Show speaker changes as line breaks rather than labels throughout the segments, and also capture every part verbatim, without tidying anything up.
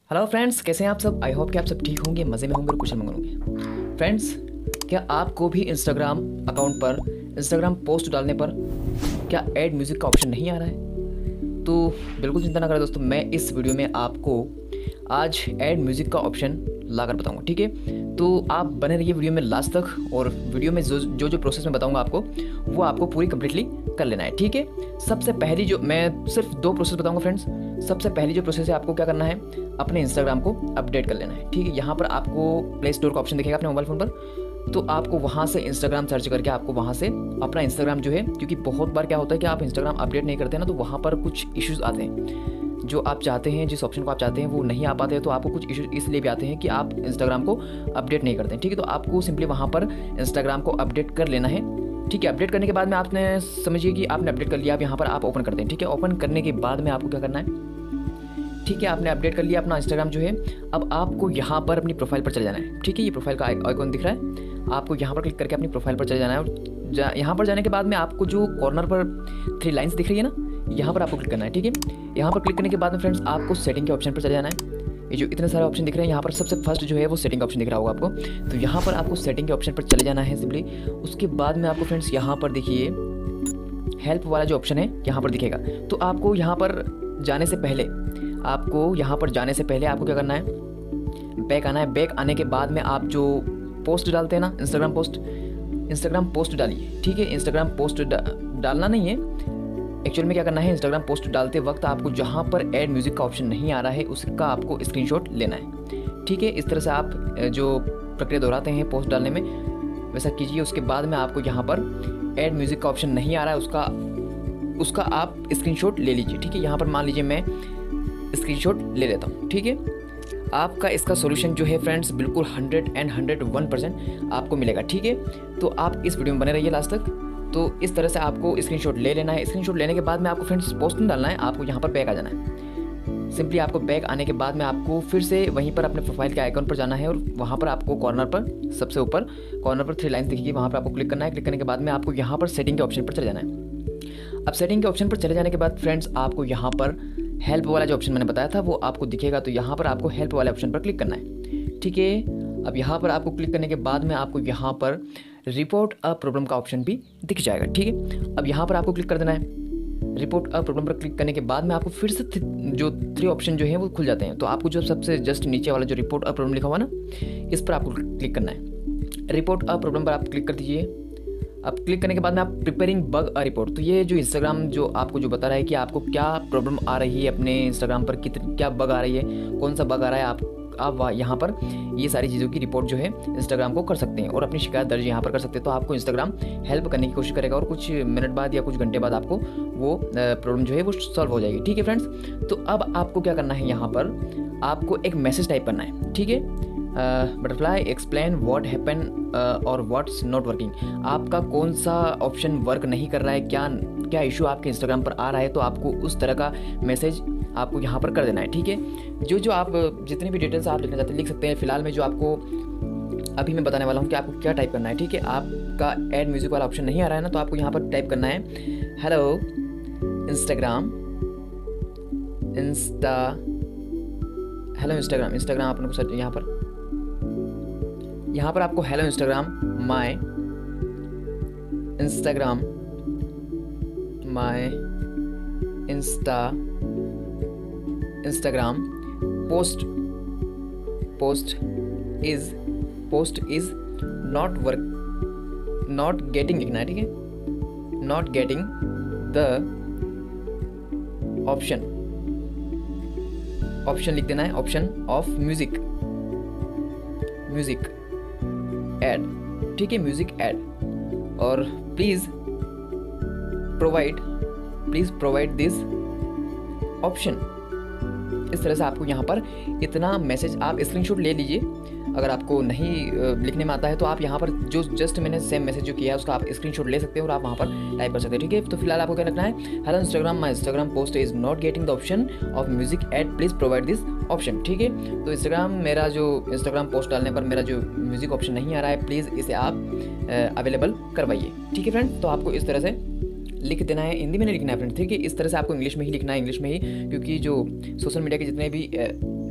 Hello friends, कैसे हैं आप सब। आई होप कि आप सब ठीक होंगे, मज़े में होंगे और कुशल मंगल होंगे। फ्रेंड्स, क्या आपको भी इंस्टाग्राम अकाउंट पर इंस्टाग्राम पोस्ट डालने पर क्या ऐड म्यूज़िक का ऑप्शन नहीं आ रहा है? तो बिल्कुल चिंता ना करें दोस्तों, मैं इस वीडियो में आपको आज ऐड म्यूज़िक का ऑप्शन लाकर बताऊंगा। ठीक है, तो आप बने रहिए वीडियो में लास्ट तक, और वीडियो में जो जो जो प्रोसेस मैं बताऊंगा आपको वो आपको पूरी कम्प्लीटली कर लेना है। ठीक है, सबसे पहली जो मैं सिर्फ दो प्रोसेस बताऊंगा फ्रेंड्स। सबसे पहली जो प्रोसेस है, आपको क्या करना है, अपने इंस्टाग्राम को अपडेट कर लेना है। ठीक है, यहाँ पर आपको प्ले स्टोर का ऑप्शन दिखेगा अपने मोबाइल फ़ोन पर, तो आपको वहाँ से इंस्टाग्राम सर्च करके आपको वहाँ से अपना इंस्टाग्राम जो है, क्योंकि बहुत बार क्या होता है कि आप इंस्टाग्राम अपडेट नहीं करते ना, तो वहाँ पर कुछ इश्यूज़ आते हैं। जो आप चाहते हैं, जिस ऑप्शन को आप चाहते हैं वो नहीं आ पाते हैं, तो आपको कुछ इशू इसलिए भी आते हैं कि आप इंस्टाग्राम को अपडेट नहीं करते हैं। ठीक है, तो आपको सिंपली वहाँ पर इंस्टाग्राम को अपडेट कर लेना है। ठीक है, अपडेट करने के बाद में आपने समझिए कि आपने अपडेट कर लिया, आप यहाँ पर आप ओपन करते हैं। ठीक है, ओपन करने के बाद में आपको क्या करना है, ठीक है, आपने अपडेट कर लिया अपना इंस्टाग्राम जो है। अब आपको यहाँ पर अपनी प्रोफाइल पर चले जाना है। ठीक है, ये प्रोफाइल का आइकॉन दिख रहा है, आपको यहाँ पर क्लिक करके अपनी प्रोफाइल पर चले जाना है। और जा, यहाँ पर जाने के बाद में आपको जो कॉर्नर पर थ्री लाइन्स दिख रही है ना, यहाँ पर आपको क्लिक करना है। ठीक है, यहाँ पर क्लिक करने के बाद में फ्रेंड्स आपको सेटिंग के ऑप्शन पर चले जाना है। ये जो इतने सारे ऑप्शन दिख रहे हैं, यहाँ पर सबसे फर्स्ट जो है वो सेटिंग का ऑप्शन दिख रहा होगा आपको, तो यहाँ पर आपको सेटिंग के ऑप्शन पर चले जाना है सिंपली। उसके बाद में आपको फ्रेंड्स यहाँ पर देखिए हेल्प वाला जो ऑप्शन है यहाँ पर दिखेगा, तो आपको यहाँ पर जाने से पहले आपको यहाँ पर जाने से पहले आपको क्या करना है, बैक आना है। बैक आने के बाद में आप जो पोस्ट डालते हैं ना, इंस्टाग्राम पोस्ट इंस्टाग्राम पोस्ट डालिए। ठीक है, इंस्टाग्राम पोस्ट डा, डालना नहीं है एक्चुअल में, क्या करना है, इंस्टाग्राम पोस्ट डालते वक्त आपको जहाँ पर ऐड म्यूज़िक का ऑप्शन नहीं आ रहा है उसका आपको स्क्रीनशॉट लेना है। ठीक है, इस तरह से आप जो प्रक्रिया दोहराते हैं पोस्ट डालने में, वैसा कीजिए। उसके बाद में आपको यहाँ पर ऐड म्यूज़िक का ऑप्शन नहीं आ रहा है, उसका उसका आप स्क्रीनशॉट ले लीजिए। ठीक है, यहाँ पर मान लीजिए मैं स्क्रीनशॉट ले लेता हूँ। ठीक है, आपका इसका सॉल्यूशन जो है फ्रेंड्स बिल्कुल hundred and hundred one percent आपको मिलेगा। ठीक है, तो आप इस वीडियो में बने रहिए लास्ट तक। तो इस तरह से आपको स्क्रीनशॉट ले लेना है। स्क्रीनशॉट लेने के बाद में आपको फ्रेंड्स पोस्ट नहीं डालना है, आपको यहाँ पर बैक आ जाना है। सिंपली आपको बैक आने के बाद में आपको फिर से वहीं पर अपने प्रोफाइल के आइकन पर जाना है, और वहाँ पर आपको कॉर्नर पर सबसे ऊपर कॉर्नर पर थ्री लाइन्स दिखेगी, वहाँ पर आपको क्लिक करना है। क्लिक करने के बाद में आपको यहाँ पर सेटिंग के ऑप्शन पर चले जाना है। अब सेटिंग के ऑप्शन पर चले जाने के बाद फ्रेंड्स आपको यहाँ पर हेल्प वाला जो ऑप्शन मैंने बताया था वो आपको दिखेगा, तो यहाँ पर आपको हेल्प वाले ऑप्शन पर क्लिक करना है। ठीक है, अब यहाँ पर आपको क्लिक करने के बाद में आपको यहाँ पर रिपोर्ट अ प्रॉब्लम का ऑप्शन भी दिख जाएगा। ठीक है, अब यहाँ पर आपको क्लिक कर देना है। रिपोर्ट अ प्रॉब्लम पर क्लिक करने के बाद में आपको फिर से जो थ्री ऑप्शन जो है वो खुल जाते हैं, तो आपको जो सबसे जस्ट नीचे वाला जो रिपोर्ट अ प्रॉब्लम लिखा हुआ ना, इस पर आपको क्लिक करना है। रिपोर्ट अ प्रॉब्लम पर आप क्लिक कर दीजिए। अब क्लिक करने के बाद में आप प्रिपेयरिंग बग अ रिपोर्ट, तो ये जो इंस्टाग्राम जो आपको जो बता रहा है कि आपको क्या प्रॉब्लम आ रही है अपने इंस्टाग्राम पर, कितनी क्या बग आ रही है, कौन सा बग आ रहा है, आप आप यहाँ पर ये सारी चीज़ों की रिपोर्ट जो है इंस्टाग्राम को कर सकते हैं और अपनी शिकायत दर्ज यहाँ पर कर सकते हैं। तो आपको इंस्टाग्राम हेल्प करने की कोशिश करेगा और कुछ मिनट बाद या कुछ घंटे बाद आपको वो प्रॉब्लम जो है वो सॉल्व हो जाएगी। ठीक है फ्रेंड्स, तो अब आपको क्या करना है, यहाँ पर आपको एक मैसेज टाइप करना है। ठीक है, बटरफ्लाई एक्सप्लेन व्हाट हैपन और व्हाट्स नॉट वर्किंग, आपका कौन सा ऑप्शन वर्क नहीं कर रहा है, क्या क्या इशू आपके इंस्टाग्राम पर आ रहा है, तो आपको उस तरह का मैसेज आपको यहाँ पर कर देना है। ठीक है, जो जो आप जितनी भी डिटेल्स आप लिखना चाहते हैं लिख सकते हैं। फिलहाल में जो आपको अभी मैं बताने वाला हूँ कि आपको क्या टाइप करना है। ठीक है, आपका ऐड म्यूज़िक वाला ऑप्शन नहीं आ रहा है ना, तो आपको यहाँ पर टाइप करना है, hello Instagram insta hello Instagram Instagram आपने सर्च यहाँ पर यहाँ पर आपको hello Instagram my Instagram my insta Instagram post post is post is not work not getting लिखना है। ठीक है, not getting the option option लिख देना है, option of music music add. ठीक है, म्यूजिक ऐड, और please provide please provide this option. इस तरह से आपको यहाँ पर इतना मैसेज आप स्क्रीनशॉट ले लीजिए। अगर आपको नहीं लिखने में आता है तो आप यहाँ पर जो जस्ट मैंने सेम मैसेज जो किया है उसका आप स्क्रीनशॉट ले सकते हैं और आप वहाँ पर टाइप कर सकते हैं। ठीक है, तो फिलहाल आपको क्या रखना है, hello Instagram my Instagram post is not getting the option of music add, please provide this option. ठीक है, तो इंस्टाग्राम मेरा जो इंस्टाग्राम पोस्ट डालने पर मेरा जो म्यूजिक ऑप्शन नहीं आ रहा है, प्लीज़ इसे आप अवेलेबल करवाइए। ठीक है फ्रेंड, तो आपको इस तरह से लिख देना है, हिंदी में नहीं लिखना है फ्रेंड। ठीक है, इस तरह से आपको इंग्लिश में ही लिखना है, इंग्लिश में ही, क्योंकि जो सोशल मीडिया के जितने भी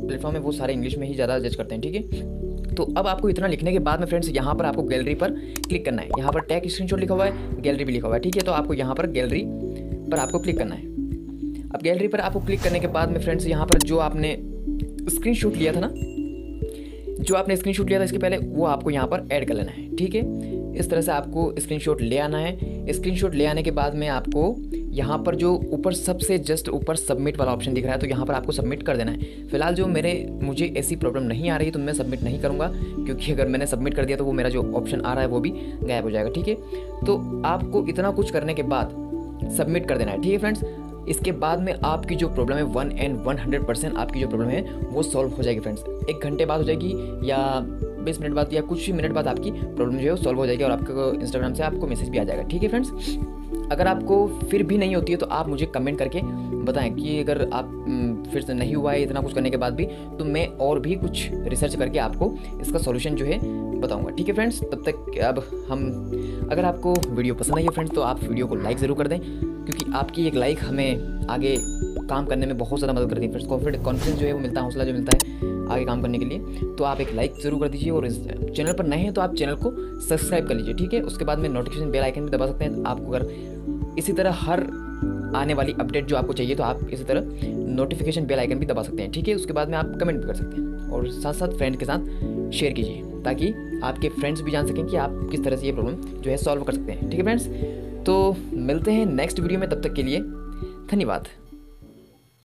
प्लेटफॉर्म है वो सारे इंग्लिश में ही ज़्यादा जज करते हैं, ठीक है। तो अब आपको इतना लिखने के बाद में फ्रेंड्स यहाँ पर आपको गैलरी पर क्लिक करना है। यहाँ पर टैग स्क्रीनशॉट लिखा हुआ है, गैलरी भी लिखा हुआ है, ठीक है। तो आपको यहाँ पर गैलरी पर आपको क्लिक करना है। अब गैलरी पर आपको क्लिक करने के बाद में फ्रेंड्स यहाँ पर जो आपने स्क्रीनशॉट लिया था ना, जो आपने स्क्रीनशॉट लिया था इसके पहले, वो आपको यहाँ पर ऐड कर लेना है, ठीक है। इस तरह से आपको स्क्रीनशॉट ले आना है। स्क्रीनशॉट ले आने के बाद में आपको यहाँ पर जो ऊपर सबसे जस्ट ऊपर सबमिट वाला ऑप्शन दिख रहा है, तो यहाँ पर आपको सबमिट कर देना है। फिलहाल जो मेरे मुझे ऐसी प्रॉब्लम नहीं आ रही तो मैं सबमिट नहीं करूँगा, क्योंकि अगर मैंने सबमिट कर दिया तो वो मेरा जो ऑप्शन आ रहा है वो भी गायब हो जाएगा, ठीक है। तो आपको इतना कुछ करने के बाद सबमिट कर देना है, ठीक है फ्रेंड्स। इसके बाद में आपकी जो प्रॉब्लम है one and one hundred percent आपकी जो प्रॉब्लम है वो सॉल्व हो जाएगी फ्रेंड्स। एक घंटे बाद हो जाएगी या बीस मिनट बाद या कुछ ही मिनट बाद आपकी प्रॉब्लम जो है वो सॉल्व हो जाएगी और आपको इंस्टाग्राम से आपको मैसेज भी आ जाएगा, ठीक है फ्रेंड्स। अगर आपको फिर भी नहीं होती है तो आप मुझे कमेंट करके बताएं कि अगर आप फिर से नहीं हुआ है इतना कुछ करने के बाद भी, तो मैं और भी कुछ रिसर्च करके आपको इसका सॉल्यूशन जो है बताऊंगा, ठीक है फ्रेंड्स। तब तक अब हम, अगर आपको वीडियो पसंद आई है फ्रेंड्स तो आप वीडियो को लाइक ज़रूर कर दें, क्योंकि आपकी एक लाइक हमें आगे काम करने में बहुत ज़्यादा मदद करती है फ्रेंड्स। कॉन्फिडेंस कॉन्फिडेंस जो है वो मिलता है, हौसला जो मिलता है आगे काम करने के लिए। तो आप एक लाइक ज़रूर कर दीजिए और इस चैनल पर नए हैं तो आप चैनल को सब्सक्राइब कर लीजिए, ठीक है। उसके बाद में नोटिफिकेशन बेल आइकन भी दबा सकते हैं। आपको अगर इसी तरह हर आने वाली अपडेट जो आपको चाहिए तो आप इसी तरह नोटिफिकेशन बेल आइकन भी दबा सकते हैं, ठीक है। उसके बाद में आप कमेंट भी कर सकते हैं और साथ साथ फ्रेंड के साथ शेयर कीजिए, ताकि आपके फ्रेंड्स भी जान सकें कि आप किस तरह से ये प्रॉब्लम जो है सॉल्व कर सकते हैं, ठीक है फ्रेंड्स। तो मिलते हैं नेक्स्ट वीडियो में, तब तक के लिए धन्यवाद।